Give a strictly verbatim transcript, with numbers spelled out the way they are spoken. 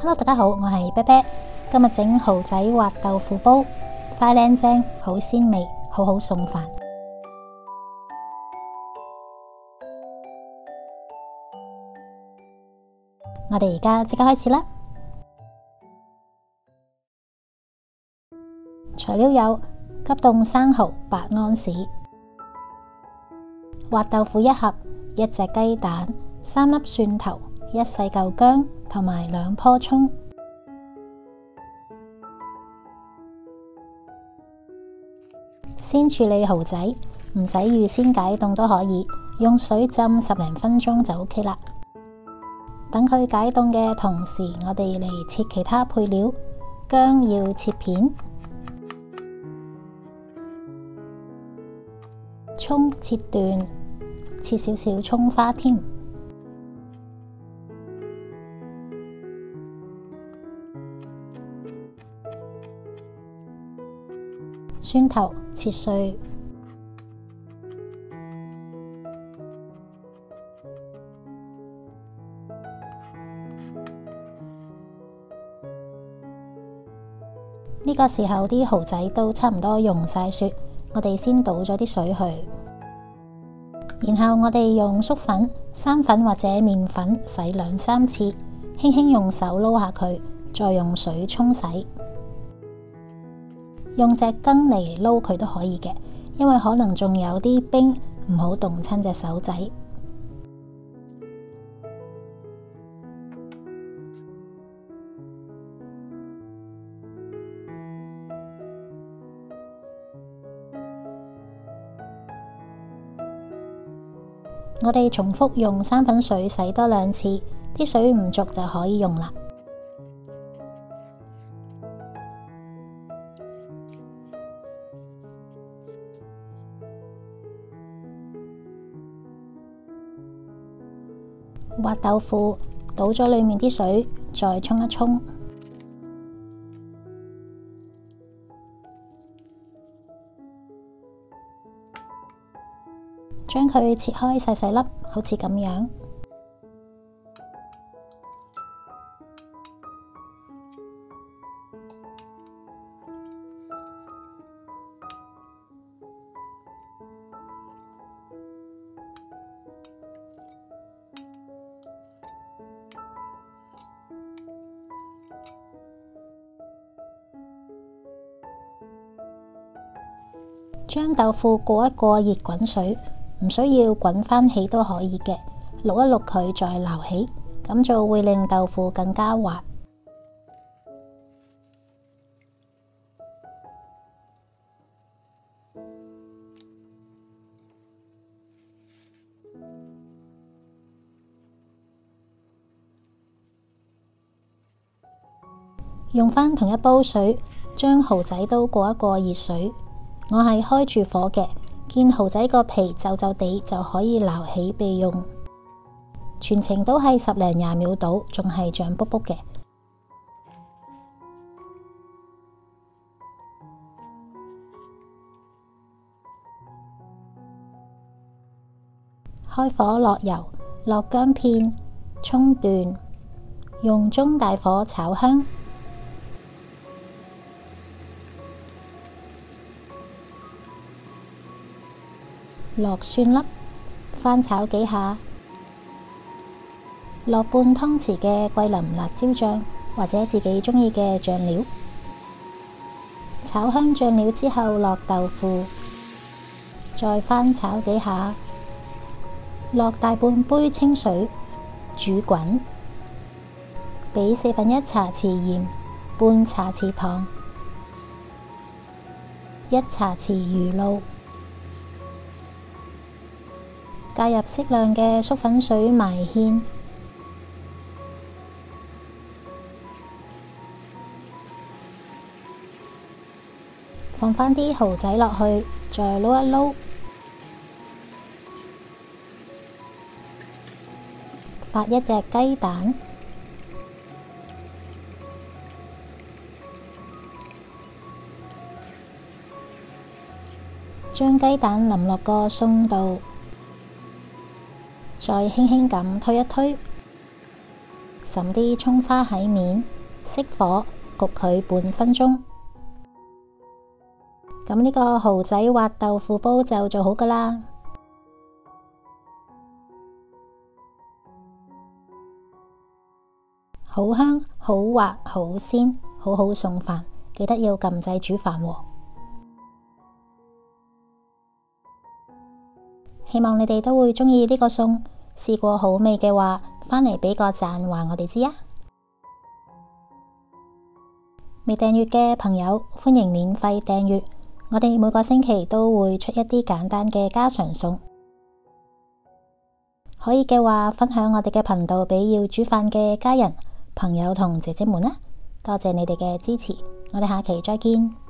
Hello， 大家好，我係啤啤，今日整蠔仔滑豆腐煲，快靚正，好鮮味，好好餸飯。我哋而家即刻開始啦。材料有急凍生蠔八安士、滑豆腐一盒、一隻雞蛋、三粒蒜頭、一細嚿薑同埋兩棵蔥。先處理蠔仔，唔使預先解凍都可以，用水浸十零分鐘就 OK 啦。等佢解凍嘅同時，我哋嚟切其他配料。薑要切片，蔥切段，切少少蔥花添。蒜頭切碎，呢個時候啲蠔仔都差唔多溶晒雪，我哋先倒咗啲水去，然後我哋用粟粉、生粉或者麵粉洗兩三次，輕輕用手撈下佢，再用水沖洗。用隻羹嚟撈佢都可以嘅，因為可能仲有啲冰，唔好凍親隻手仔。我哋重複用生粉水洗多兩次，啲水唔足就可以用啦。滑豆腐，倒咗裏面啲水，再沖一沖，將佢切開細細粒，好似咁樣。將豆腐過一過熱滾水，唔需要滾翻起都可以嘅，淥一淥佢再撈起，咁就會令豆腐更加滑。用翻同一煲水，將蠔仔都過一過熱水。我係開住火嘅，見蠔仔個皮皺皺地就可以撈起備用。全程都係十零廿秒到，仲係脹卜卜嘅。開火落油，落薑片、蔥段，用中大火炒香。落蒜粒，翻炒幾下，落半湯匙嘅桂林辣椒醬或者自己鍾意嘅醬料，炒香醬料之後落豆腐，再翻炒幾下，落大半杯清水煮滾，俾四分一茶匙鹽，半茶匙糖，一茶匙魚露。加入適量嘅粟粉水埋芡，放返啲蠔仔落去，再撈一撈，發一隻雞蛋，將雞蛋淋落個餸度。再輕輕咁推一推，滲啲蔥花喺面， 熄火，焗佢半分鐘。咁呢個蠔仔滑豆腐煲就做好噶啦。好香、好滑、好鮮，好好送飯，記得要撳掣煮飯喎。希望你哋都會鍾意呢個餸，試過好味嘅話，返嚟俾個讚話我哋知啊！未訂閱嘅朋友，歡迎免費訂閱。我哋每個星期都會出一啲簡單嘅家常餸，可以嘅話分享我哋嘅頻道俾要煮飯嘅家人、朋友同姐姐們啦。多謝你哋嘅支持，我哋下期再見。